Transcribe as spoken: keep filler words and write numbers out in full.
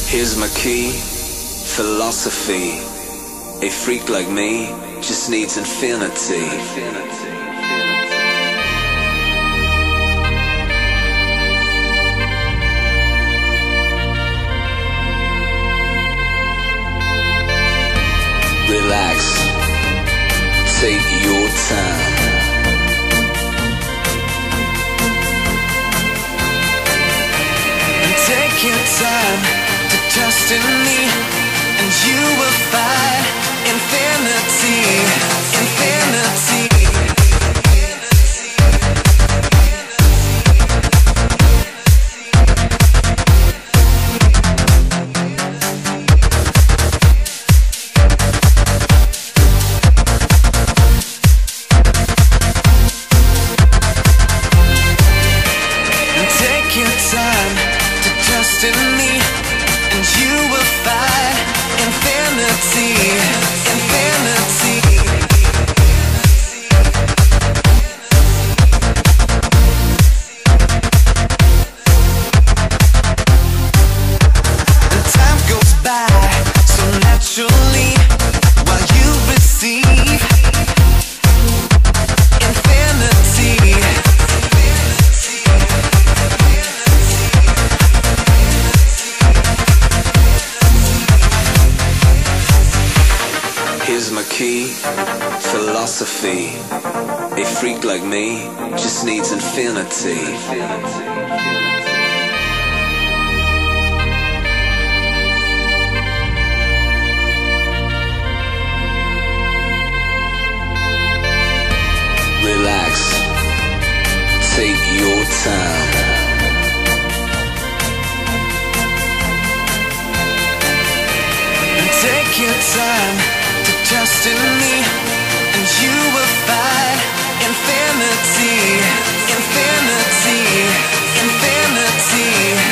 Here's my key, philosophy. A freak like me just needs infinity. Relax, take your time. And take your time to trust in me, and you will find infinity, infinity. Here's my key, philosophy. A freak like me just needs infinity. Relax, take your time. Take your time to trust in me, and you will find infinity, infinity, infinity.